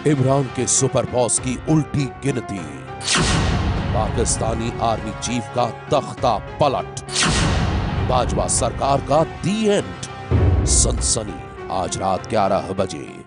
इमरान के super boss की उल्टी गिनती, पाकिस्तानी आर्मी चीफ का तख्ता पलट, बाजवा सरकार का दी एंड। सनसनी आज रात 11 बजे।